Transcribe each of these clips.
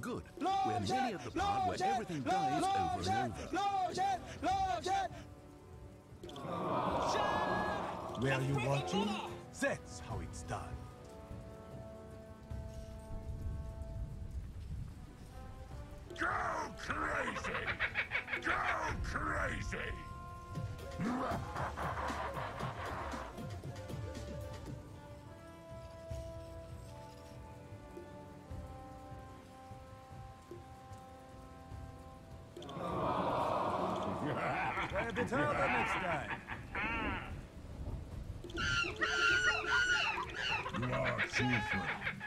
Good. We're nearly at the part where everything dies over and over. Where are you watching? That's how it's done. Go crazy! Go crazy! 'Tell them next time. You are a true friend.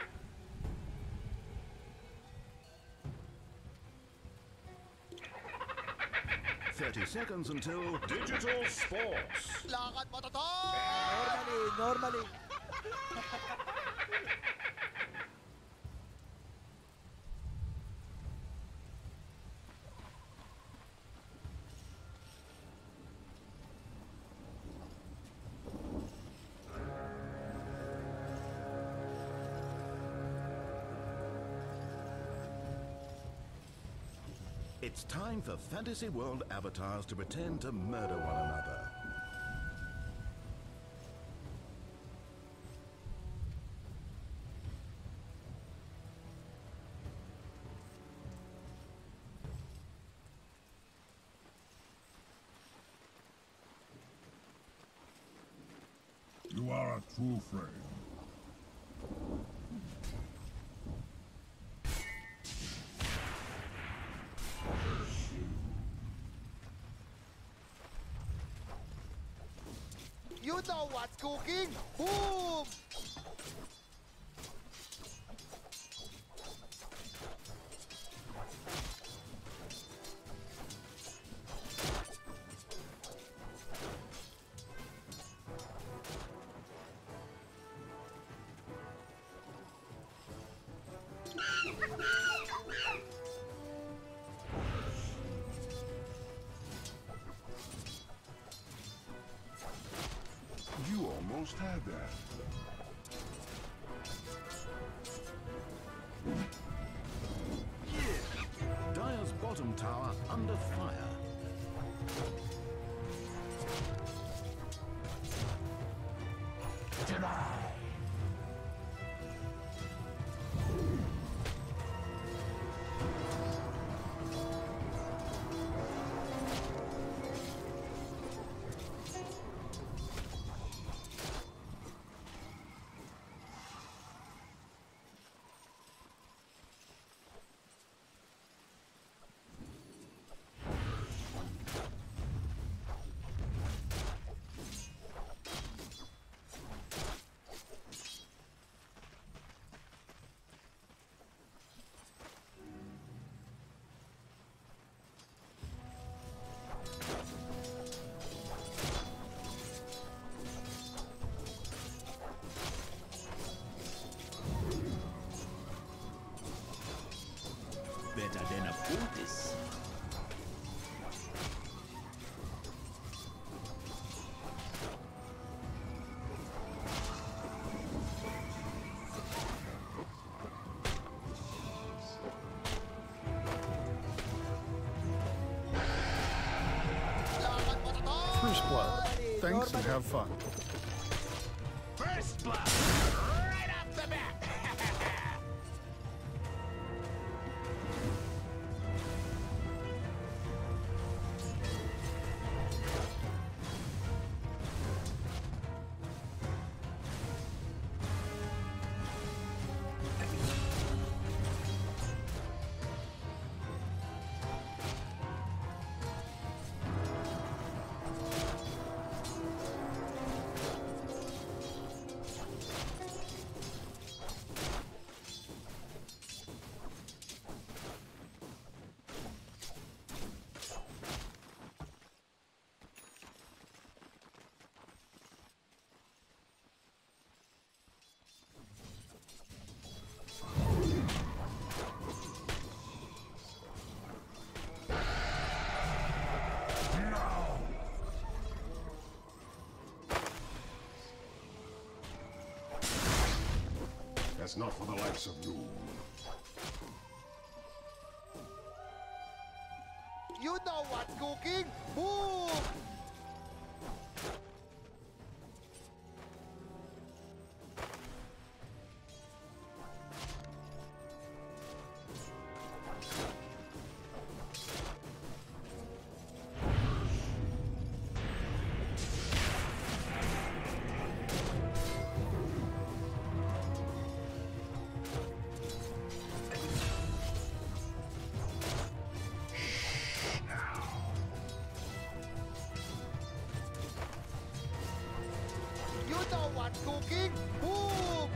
30 seconds until digital sports. Lakad mo to! Normally. It's time for fantasy world avatars to pretend to murder one another. You are a true friend. You know what's cooking? Boom! You almost had that. Dyer's bottom tower under fire. Better than a poultice. First blood. Thanks and have fun. First blood! Right off the bat! That's not for the likes of you. You know what's cooking? Boom! You know what's cooking? Boom!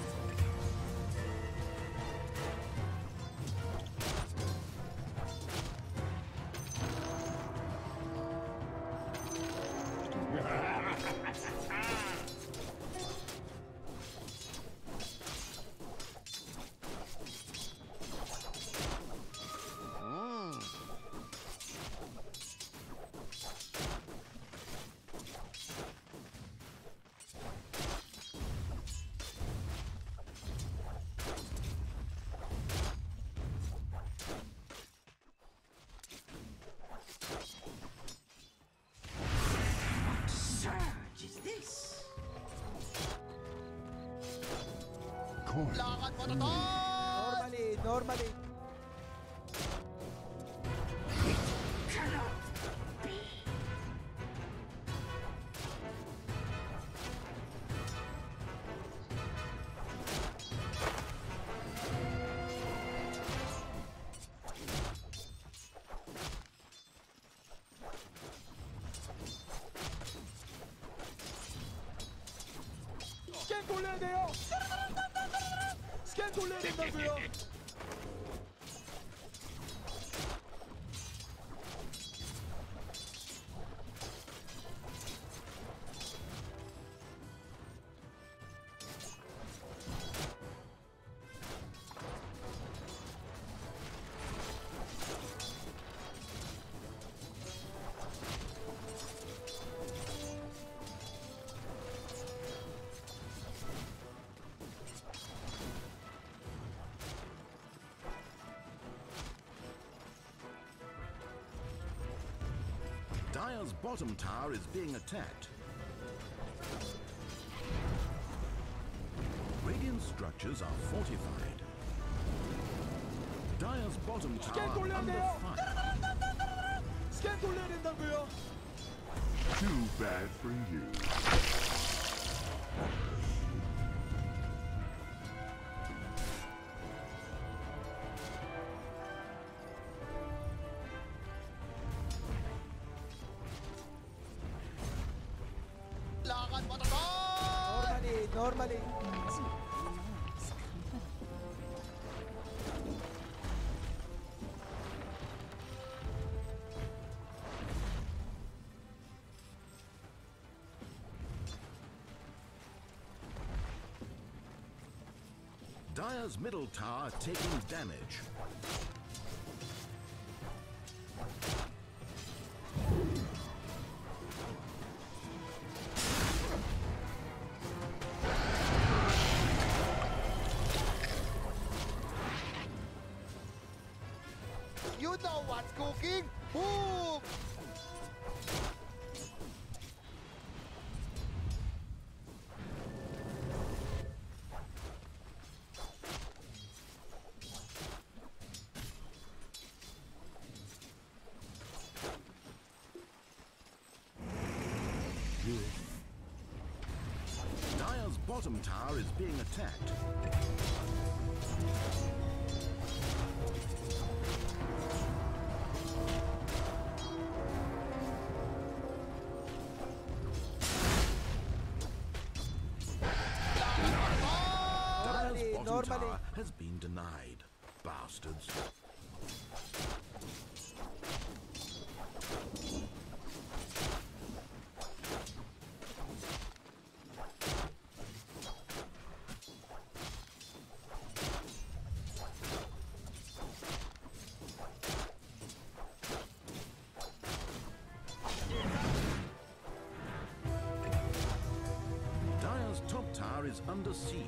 Surge is this? Coin. Lakad mo to, Tots! Normally. Cannot be. 스캔 돌려야 돼요. 스캔 돌려야 된다고요. Dire's bottom tower is being attacked. Radiant structures are fortified. Dire's bottom tower under fire. 스캔 돌려야 된다고요. Too bad for you. Lakad mo to, Tots! Normally. Dire's middle tower taking damage. You know what's cooking? Boom! Dire's bottom tower is being attacked. Dire's bottom tower has been denied. Bastards. Dire's top tower is under siege.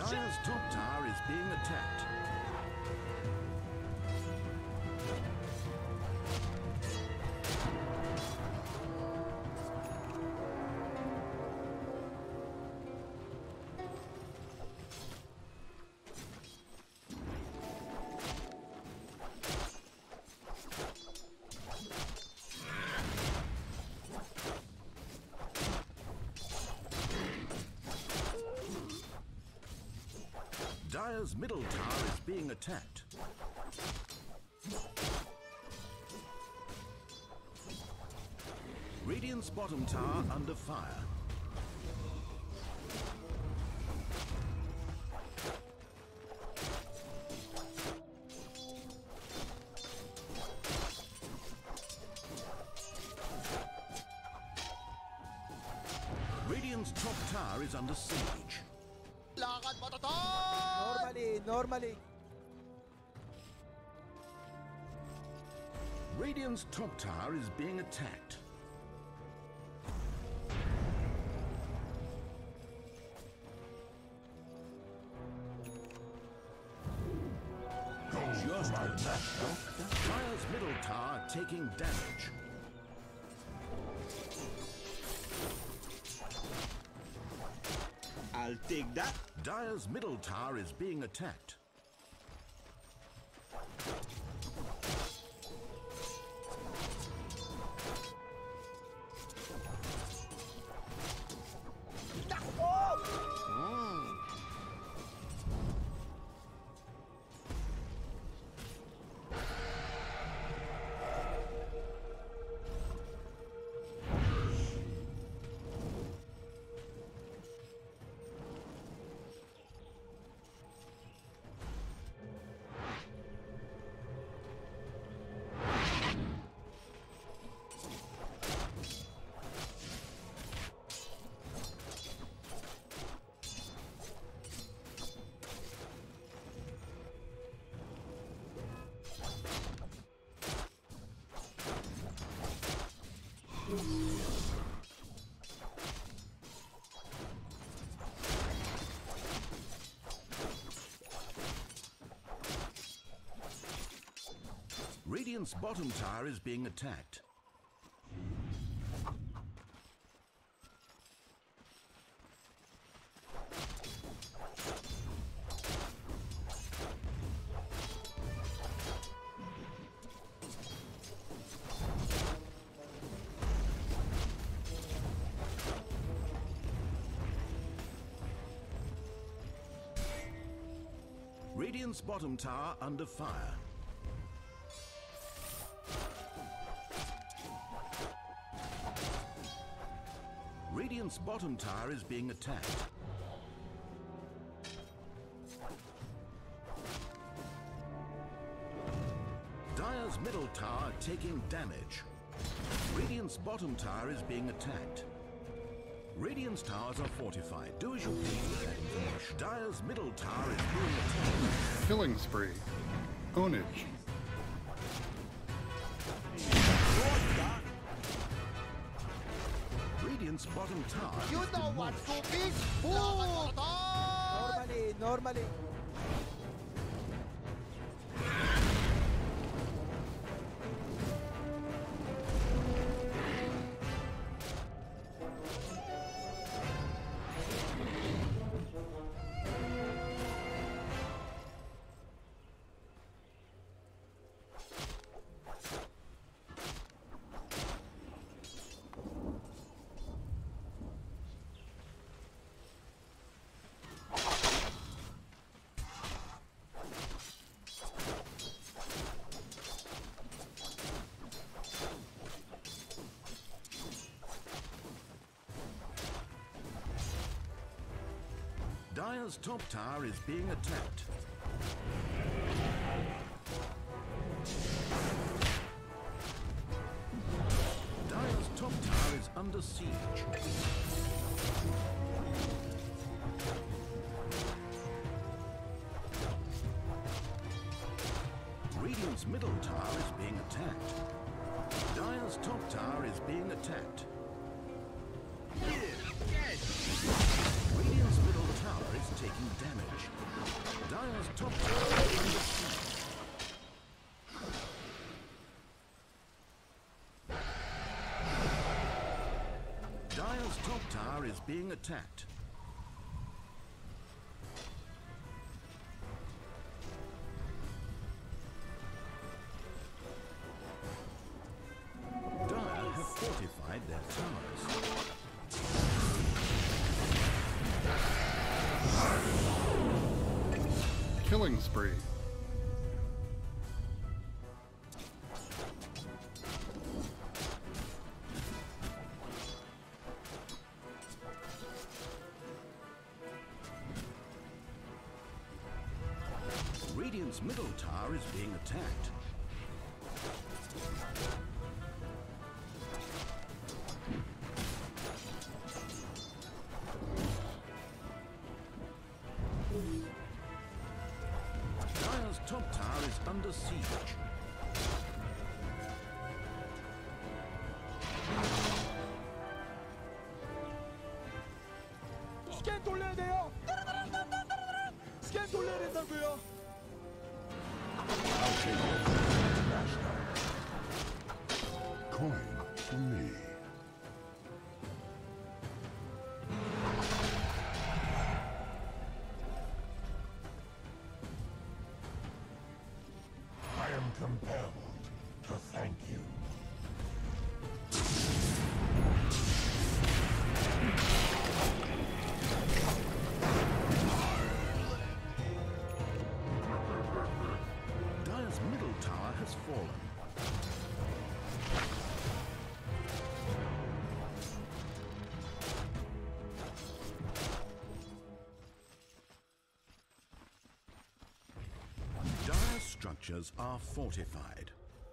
Dire's top tower is being attacked. Dire's middle tower is being attacked. Radiant's bottom tower under fire. Radiant's top tower is under siege. Lakad mo, Toton! Normally. Radiant's top tower is being attacked. Just Dire's middle tower taking damage. I'll take that. Dire's middle tower is being attacked. Radiant's bottom tower is being attacked. Radiant's bottom tower under fire. Radiant's bottom tower is being attacked. Dire's middle tower taking damage. Radiant's bottom tower is being attacked. Radiant's towers are fortified. Do as you please with that information. Dire's middle tower is being attacked. Killing spree. Ownage. Radiant's bottom tower You is know what's demolished. cooking? Lakad mo, Toton! Normally. Dire's top tower is being attacked. Dire's top tower is under siege. Radiant's middle tower is being attacked. Dire's top tower is being attacked. Radiant's middle tower is taking damage. Dire's top tower is under siege. Dire's top tower is being attacked. Dire have fortified their towers. Killing spree. Radiant's middle tower is being attacked. Dire's top tower is under siege. 스캔 돌려야 돼요. 스캔 돌려야 된다고요. Coin for me. I am compelled to thank you. Dire's middle tower has fallen. Dire's structures are fortified.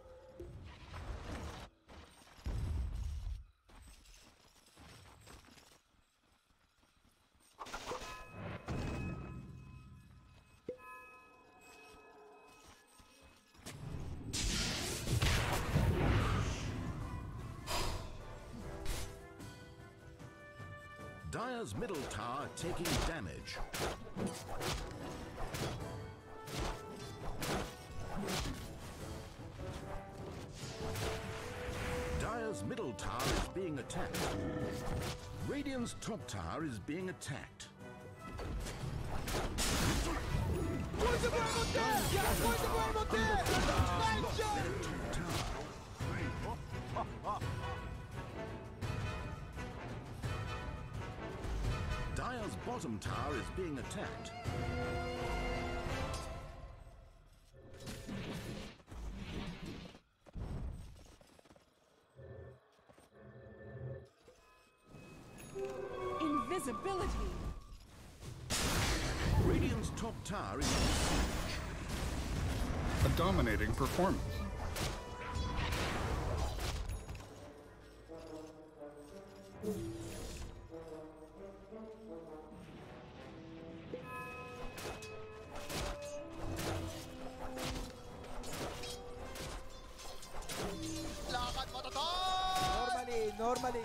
Dire's middle tower taking damage. Dire's middle tower is being attacked. Radiant's top tower is being attacked. Dire's bottom tower is being attacked. Invisibility. Radiant's top tower is under siege. A dominating performance. Lakad mo to, Tor! Normally.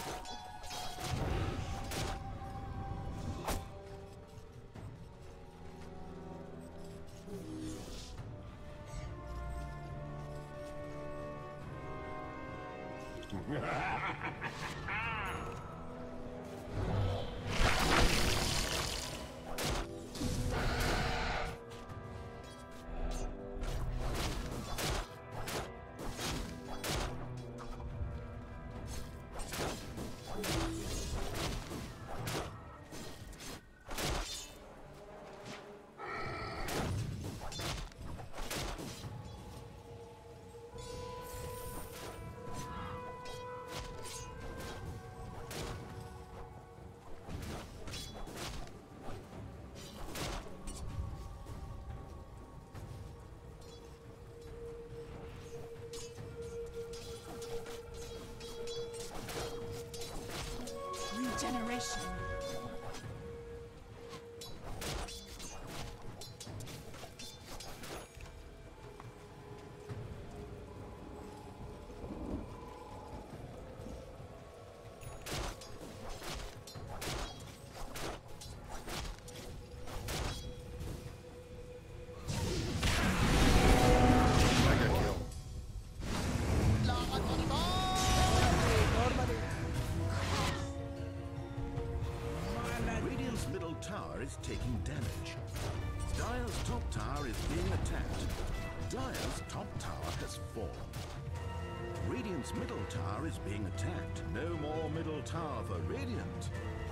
damage. Dire's top tower is being attacked. Dire's top tower has fallen. Radiant's middle tower is being attacked. No more middle tower for Radiant.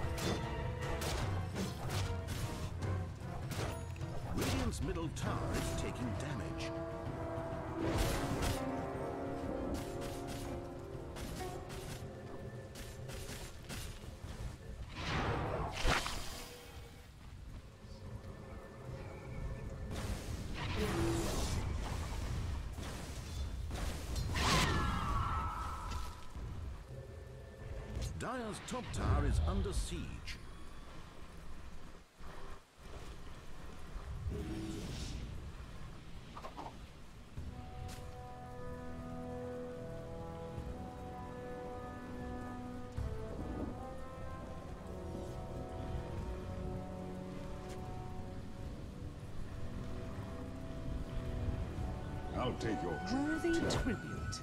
Radiant's middle tower is taking damage. Dire's top tower is under siege. I'll take your Worthy tribute.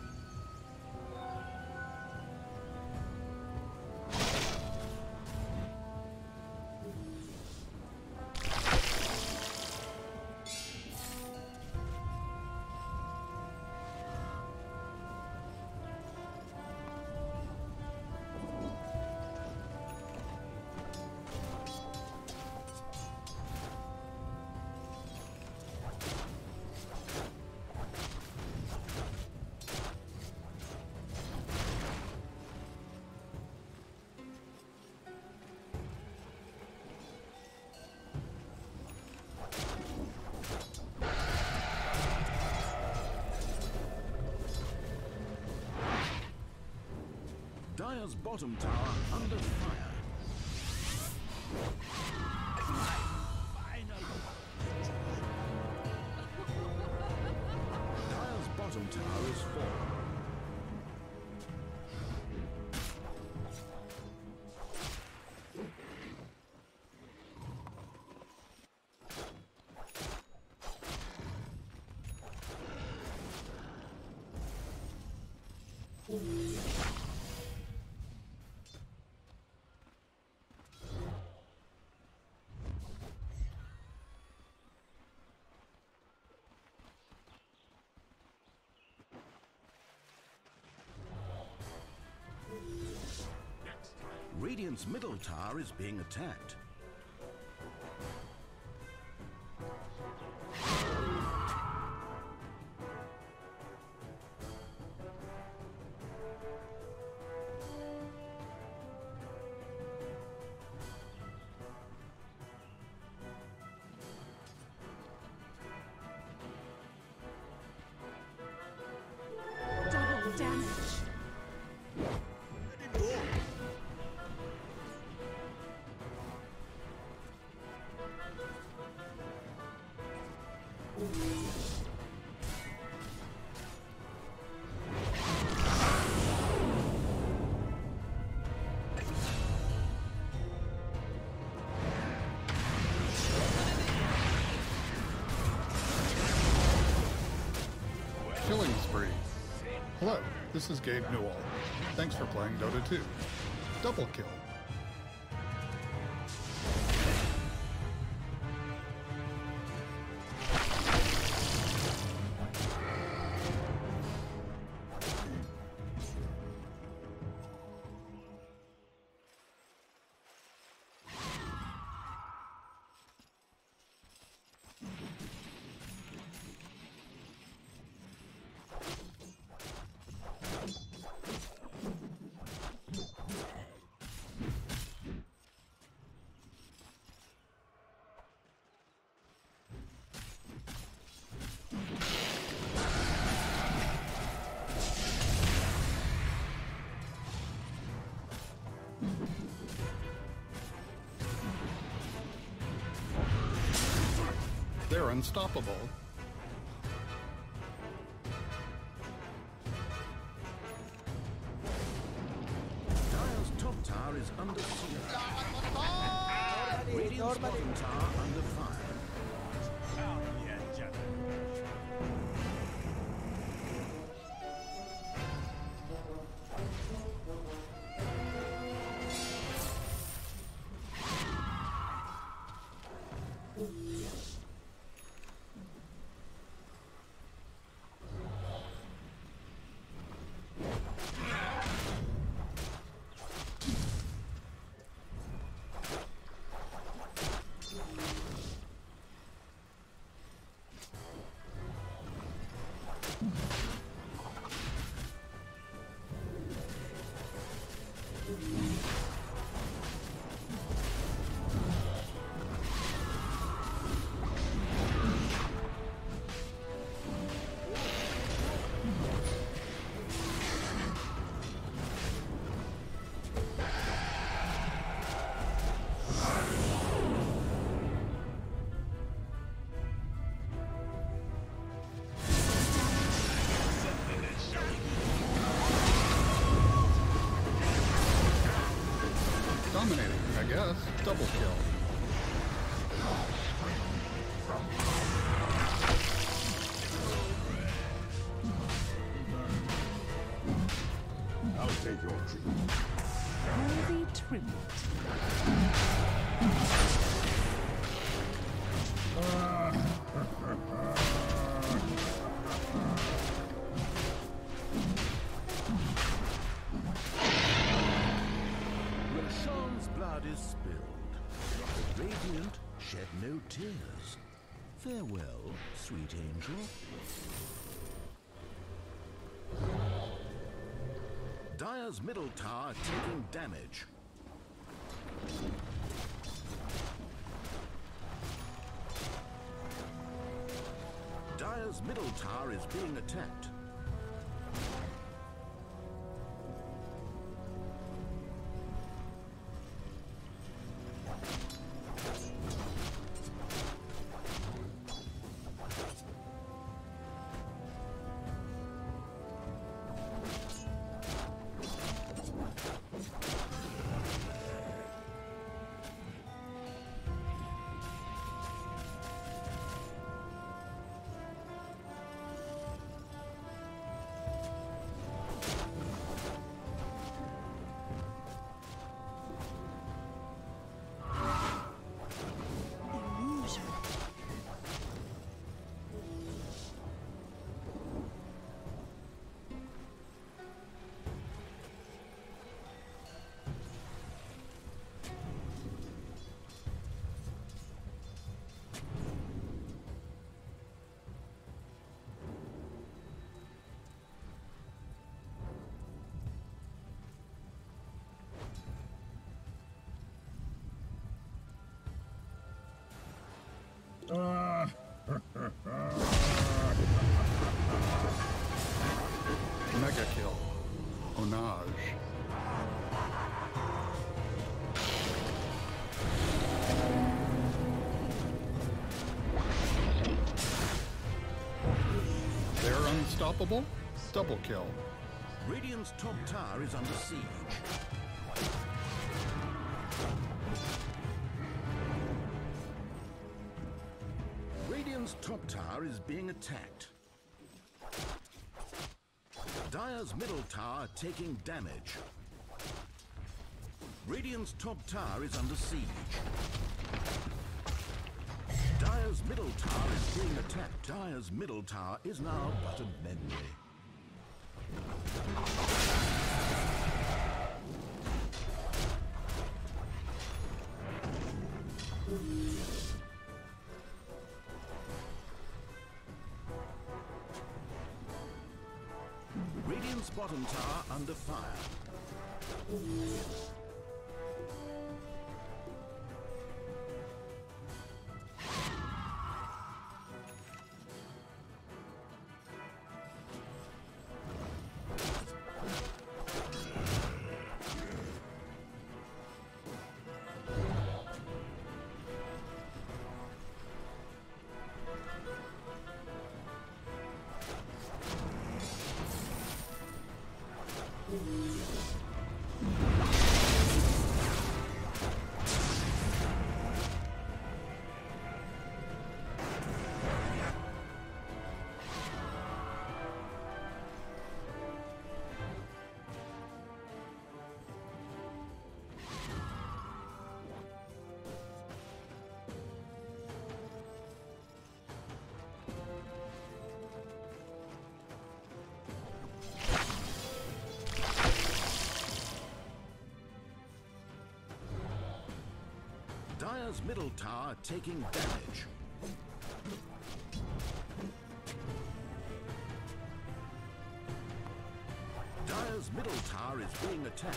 Dire's bottom tower under fire. Dire's bottom tower is fallen. Radiant's middle tower is being attacked. Double damage. Killing spree. Hello, this is Gabe Newell. Thanks for playing Dota 2. Double kill. They're unstoppable. Dire's top tower is under siege. Radiant's bottom tower under fire. guess. Double kill. I'll take your treatment. Worthy tribute. Rashawn's blood is spilled. The Radiant shed no tears. Farewell, sweet angel. Dire's middle tower taking damage. Dire's middle tower is being attacked. Mega kill. Onage. They're unstoppable. Double kill. Radiant's top tower is under siege. Radiant's top tower is being attacked. Dire's middle tower taking damage. Radiant's top tower is under siege. Dire's middle tower is being attacked. Dire's middle tower is now but a memory. Radiant's bottom tower under fire. Dire's middle tower taking damage. Dire's middle tower is being attacked.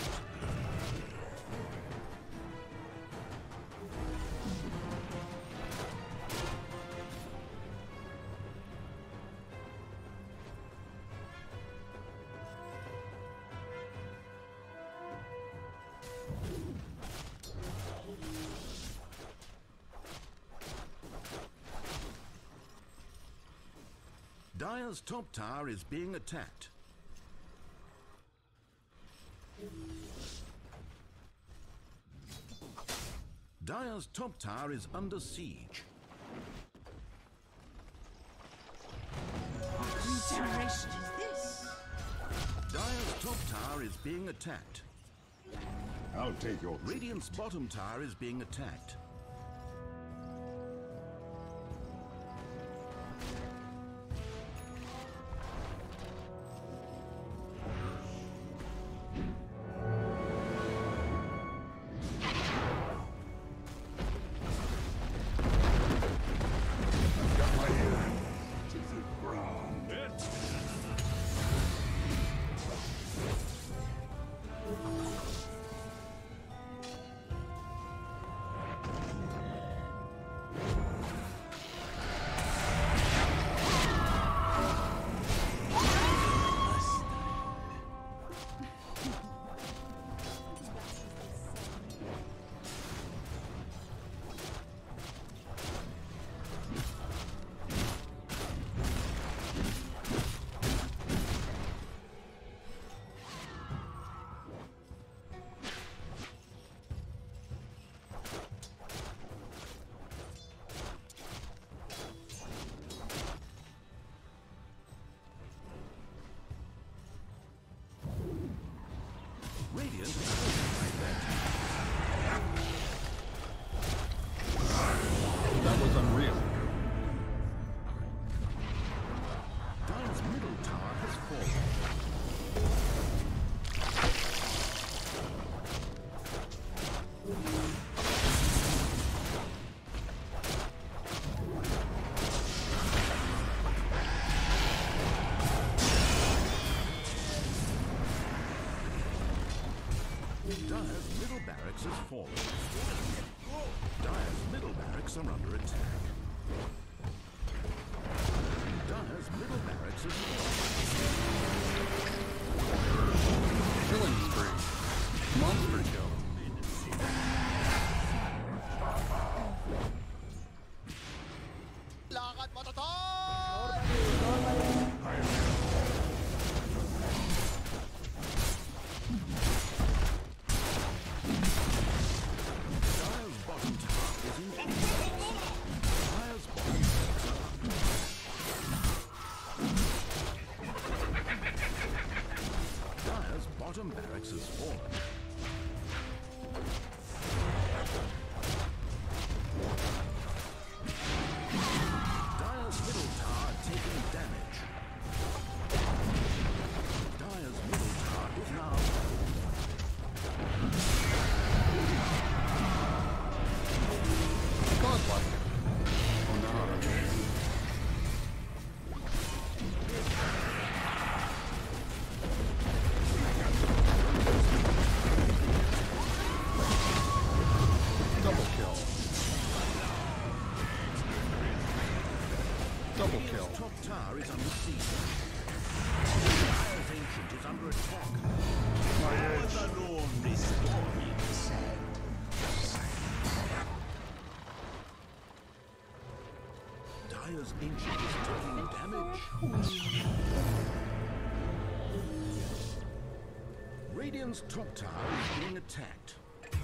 Dire's top tower is being attacked. Dire's top tower is under siege. Regeneration is this. Dire's top tower is being attacked. I'll take your Radiant's bottom tower is being attacked. Radiant is fortified their tower. That was unreal. Dire's middle tower has fallen. Dire's middle barracks has fallen. Dire's middle barracks are under attack. Dire's middle barracks has fallen. Killing spree. Monster kill. Lakad mo to! Dire's bottom tower is in Dire's bottom barracks are under Dire's bottom barracks has fallen. Dire's middle tower taking damage. Dire's middle tower is now Godlike. Oh no. Double kill. Double Radiant's kill. top tower is under siege. Dire's ancient is under attack. Dire's ancient is taking damage. Radiant's top tower is being attacked.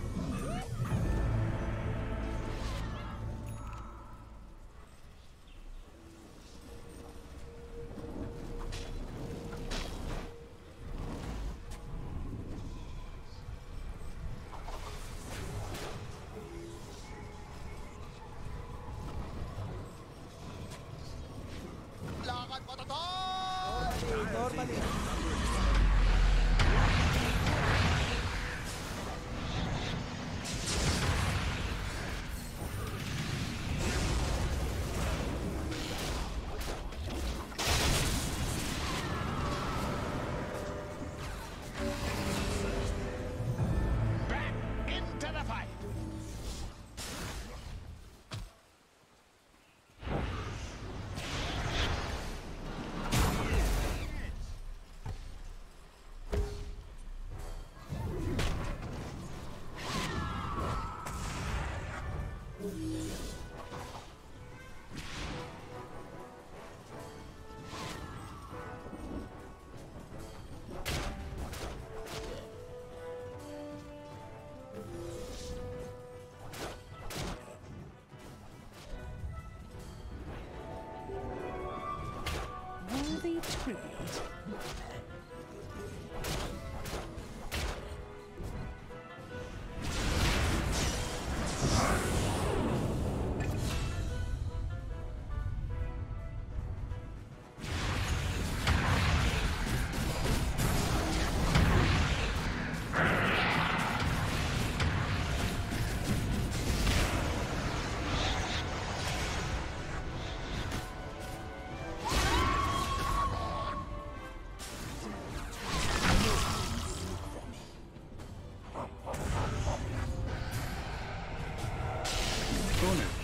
Lakad mo to! Normally. Into the fight! tribute. Go on in.